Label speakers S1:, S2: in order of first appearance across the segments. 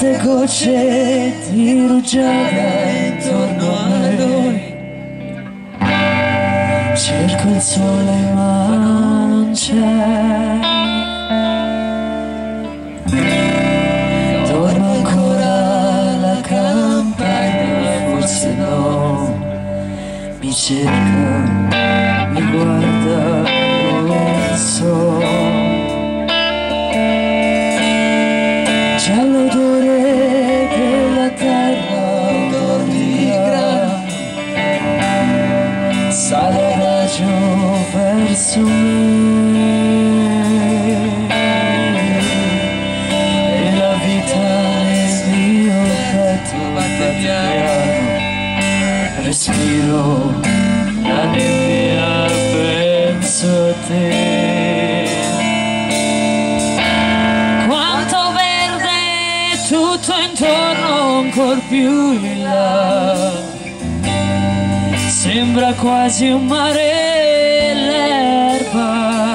S1: quante gocce di rugiada intorno a noi. Cerco il sole ma non c'è. Dormo ancora la campagna, forse no. Mi cerca, mi guarda, non so. C'è l'odore della terra, odor di grano. Sale raggio verso me e la vita nel mio petto batte piano. Respiro la nebbia, penso a te. Quanto verde tutto intorno, ancor più in là. Sembra quasi un mare l'erba.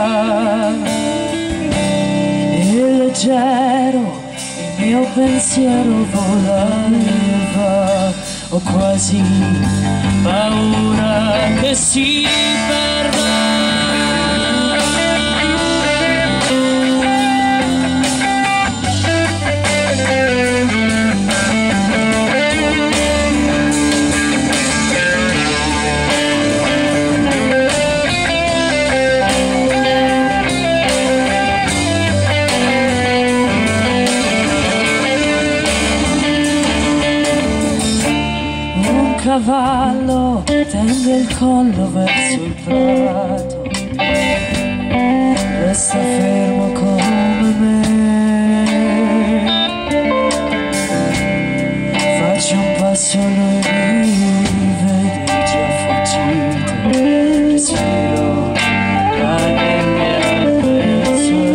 S1: E leggero il mio pensiero vola e va. Ho quasi paura che si perda. Cavallo tende il collo verso il prato, resta fermo come me. Faccio un passo, lui mi vede già fuggito. Respiro la nebbia, penso a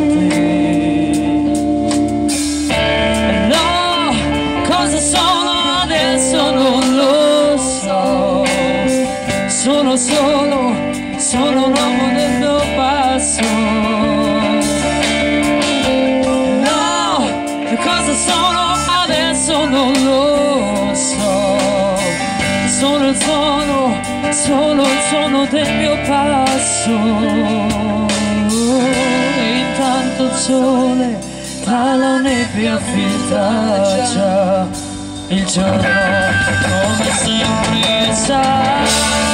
S1: te. E no, cosa sono adesso non lo sono un uomo del mio passo. No, che cosa sono adesso non lo so. Sono il suono del mio passo. E intanto il sole tra la nebbia filtra già il giorno come sempre sa.